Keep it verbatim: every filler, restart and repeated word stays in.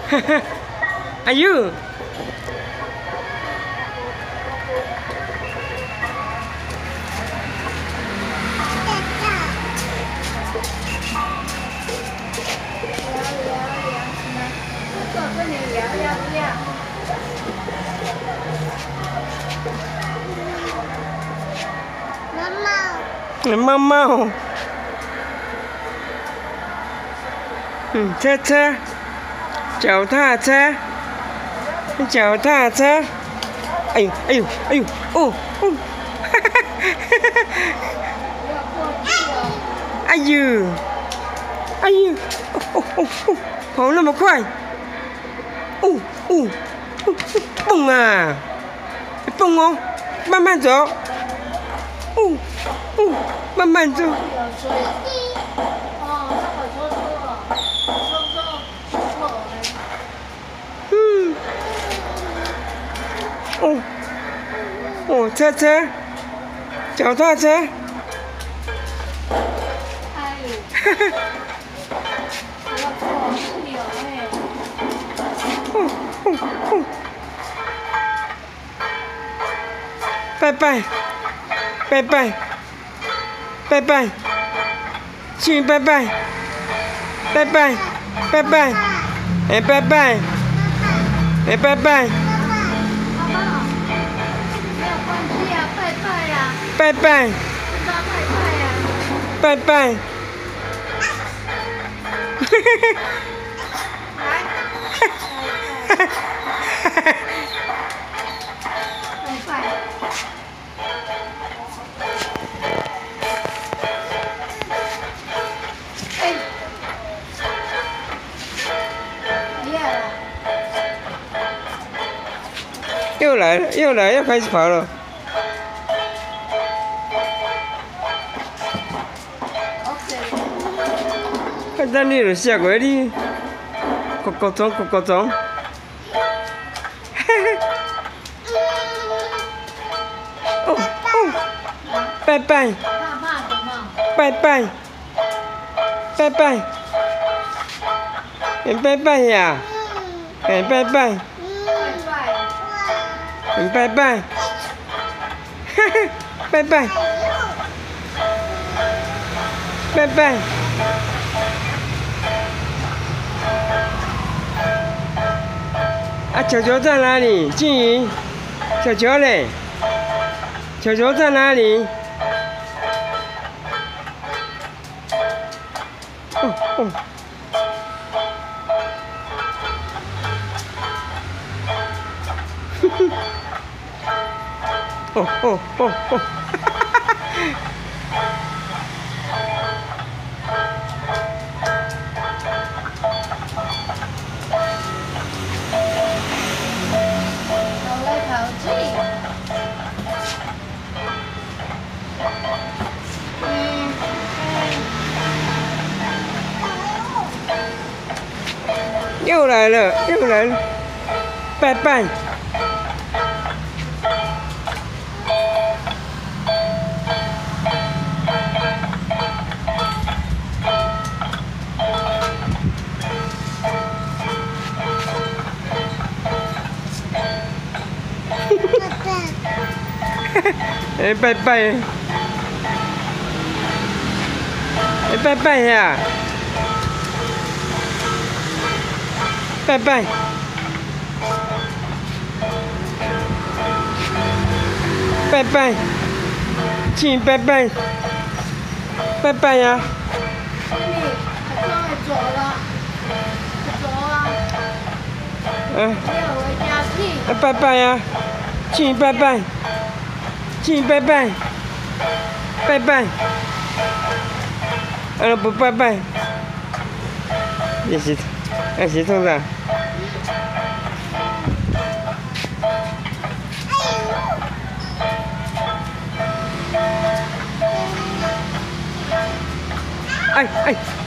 哎呦！猫猫，嗯，车车，脚踏车，脚踏车，哎呦哎呦哎呦，哦哦，哈哈哈哈哈哈！哎呦，哎呦，哦哦哦，跑那么快，哦哦哦，蹦啊，蹦哦，慢慢走，哦。哦，慢慢走。嗯。哦。哦，车车，脚踏车。哎呦。哈哈。哦哦哦。拜拜，拜拜。拜拜，去拜拜，拜拜，拜拜，哎拜拜，哎拜拜，拜拜，拜拜，嘿嘿嘿，来，哈哈哈哈，拜拜。又来了，又来，又开始跑了。看到你就吓过你，咕咕钟，咕咕钟。哦哦，拜拜，拜拜，拜拜，哎拜拜呀，哎拜拜。拜拜，哈哈，拜拜，拜拜。啊，球球在哪里？静怡，球球嘞？球球在哪里？哦哦。哼哼。哦哦哦哦！哈哈哈！跑来跑去。嗯。又来了，又来了！拜拜。哎，拜拜！哎，拜拜呀！拜拜！拜拜！请拜拜！拜拜呀！你终于走了，走啊！嗯。要回家去。拜拜呀！请拜拜！请拜拜，拜拜，啊不拜拜，也是，也是通的。哎哎。